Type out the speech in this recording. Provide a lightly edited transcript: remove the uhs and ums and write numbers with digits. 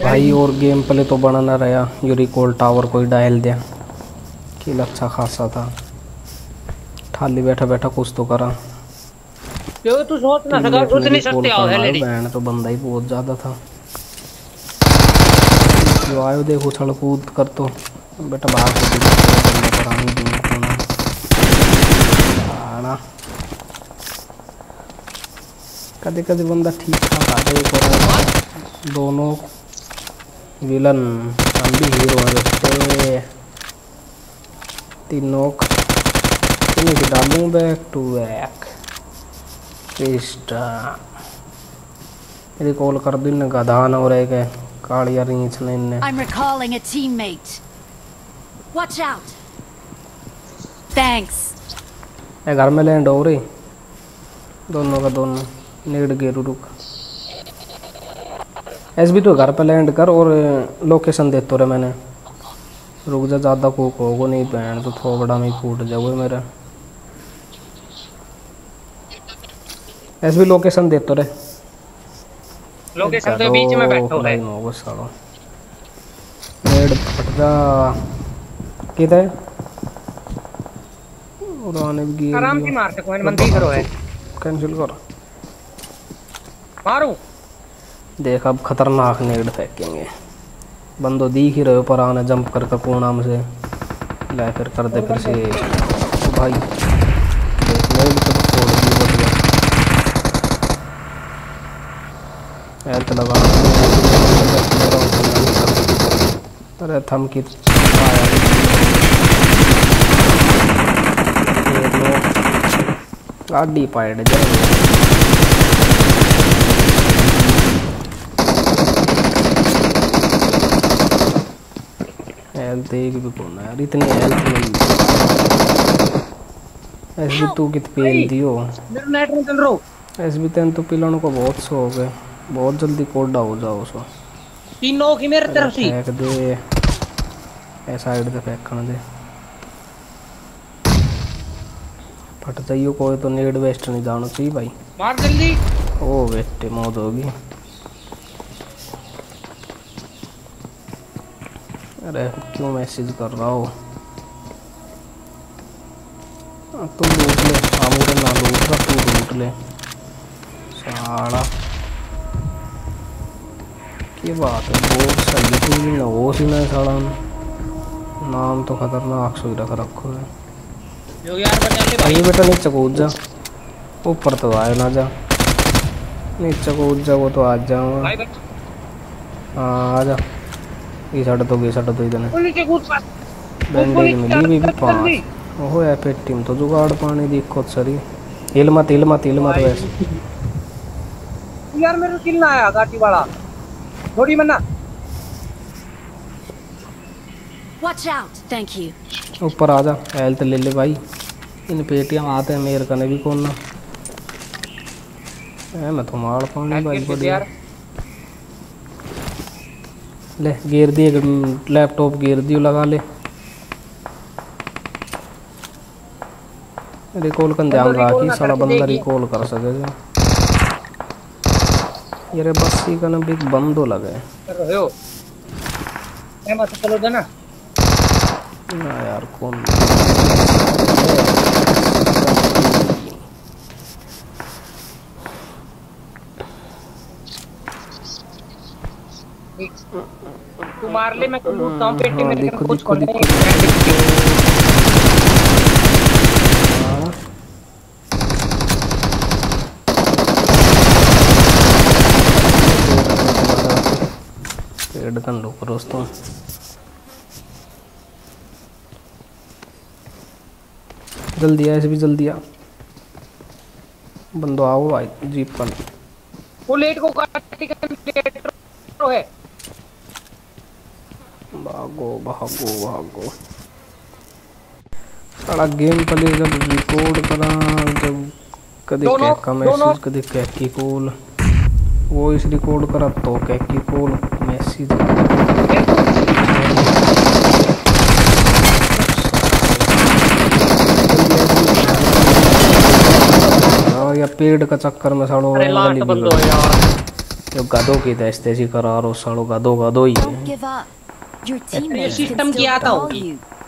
भाई और game play तो बना ना रहा, ये रिकॉल टावर कोई डायल दिया किल अच्छा खासा था, खाली बैठा बैठा कुछ तो करा। क्यों तू सोच ना सका, सोच नहीं सकते आओ है लेडी। बैंड तो बंदा ही बहुत ज्यादा था। जो आयो देखो उछल कूद कर तो बेटा बाहर कदे कदे बंदा ठीक ठाक आता है। दोनों विलन हम भी हीरो हैं। तीनों इन्हें की डालूं बैक टू बैक रिकॉल कर दो। इन्हें गधान हो रहे के कालिया रीच ने इन्हें। I'm recalling a teammate. Watch out. Thanks. ये घर में लैंड हो रही दोनों का दोनों नेड गेरू रुक। एसबी तो घर पे लैंड कर और लोकेशन दे तो रहे मैंने। रुक जा ज़्यादा कुक होगा नहीं बैंड तो थोड़ा में फूट जाओगे मेरा। एसबी लोकेशन दे तो रहे। लोकेशन तो बीच में बैठो है। होगा सालो नेड फट जा किधर और आने भी आराम से मार सको मंदी करो है। कैंसिल कर मारूं देख अब खतरनाक नेड फेंकेंगे। बंदो दिख ही रहे पर आने जंप कर कोना में से ला फिर कर दे फिर से तो भाई देख नेड तो छोड़ दी बढ़िया हेल्थ लगा। अरे थम की गाड़ी पाइड जाए हेल्थ एक भी कौन है यार इतनी हेल्थ नहीं। ऐसे भी तू कित पेल दियो मेरा नेट नहीं चल रहा। ऐसे भी तेन तो पिलाने को बहुत शौक है, बहुत जल्दी कोडा हो जाओ सो। तीनों की मेरे तरफ से फेंक दे ऐ साइड से फेंकने दे फट जाइयो कोई तो नेड वेस्ट नहीं जाना चाहिए भाई। मार जल्दी ओ बेटे मौत होगी। अरे क्यों मैसेज कर रहा हो तुम लूट ले। मुझे ना लूट रहा तू लूट ले साला की बात है। बहुत सही तू भी ना हो सी ना साला नाम तो खतरनाक सोई रखो है। जो यार बचा ले भाई बेटा नीचे कूद जा ऊपर तो आए ना जा नीचे कूद जा वो तो आ जाऊंगा। हाँ आ जा ये साइड तो इधर नीचे कूद पास बैंडेज मिली भी 5 ओहो है पे टीम तो जुगाड़ पानी दिक्कत सरी हिल मत वैसे यार मेरे किल ना आया गाड़ी वाला थोड़ी मन्ना। Watch out. Thank you. ऊपर आ जा हेल्थ ले ले भाई। इन पेटियां आते हैं मेरे कने भी कौन ना है मैं तो मार पानी भाई बढ़िया ले गिर दिए लैपटॉप गिर दियो लगा ले। रिकॉल का ध्यान रखी साला बंदा रिकॉल कर सके यार बस ही कने भी बंदो लगे कर रहे हो मैं मत चलो देना ना यार कौन तू मार ले मैं तो लूटता हूं पेटी में देखो कुछ देखो देखो पेड़ कर लो दोस्तों। जल्दी आ ऐसे भी जल्दी आ बंदो आओ भाई जीप पर वो लेट को काटी है भागो सारा गेम प्ले जब रिकॉर्ड करा जब कभी कैका मैसेज कभी कैकी कॉल वो इस रिकॉर्ड करा तो कैकी कॉल मैसेज या पेड़ का चक्कर में साड़ो अरे लास्ट बंदो यार जो गधों की दस्तेजी करा रहा सालो गधो गधो ही Don't है। give up. Your teammates can system still किया था call होगी। you.